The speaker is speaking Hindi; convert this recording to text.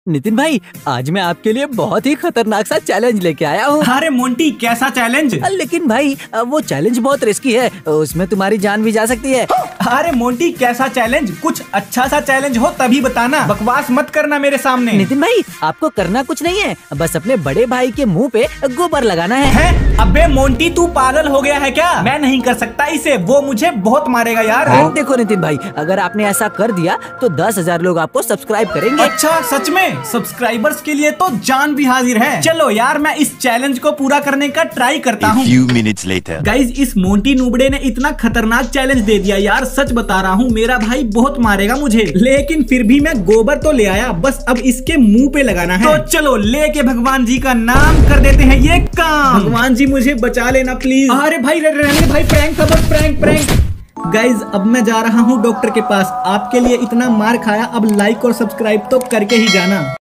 नितिन भाई, आज मैं आपके लिए बहुत ही खतरनाक सा चैलेंज लेके आया हूँ। अरे मोंटी, कैसा चैलेंज? लेकिन भाई वो चैलेंज बहुत रिस्की है, उसमें तुम्हारी जान भी जा सकती है। अरे मोंटी, कैसा चैलेंज? कुछ अच्छा सा चैलेंज हो तभी बताना, बकवास मत करना मेरे सामने। नितिन भाई, आपको करना कुछ नहीं है, बस अपने बड़े भाई के मुंह पे गोबर लगाना है। अबे मोंटी, तू पागल हो गया है क्या? मैं नहीं कर सकता इसे, वो मुझे बहुत मारेगा यार। देखो नितिन भाई, अगर आपने ऐसा कर दिया तो 10,000 लोग आपको सब्सक्राइब करेंगे। अच्छा, सच में? सब्सक्राइबर्स के लिए तो जान भी हाजिर है। चलो यार, मैं इस चैलेंज को पूरा करने का ट्राई करता हूँ। गाइज, इस मोंटी नुबड़े ने इतना खतरनाक चैलेंज दे दिया यार, सच बता रहा हूँ, मेरा भाई बहुत मारेगा मुझे। लेकिन फिर भी मैं गोबर तो ले आया, बस अब इसके मुंह पे लगाना है। तो चलो, लेके भगवान जी का नाम कर देते हैं ये काम। भगवान जी मुझे बचा लेना प्लीज। अरे भाई, रहने भाई, प्रैंक था बस, प्रैंक। गाइज, अब मैं जा रहा हूँ डॉक्टर के पास। आपके लिए इतना मार खाया, अब लाइक और सब्सक्राइब तो करके ही जाना।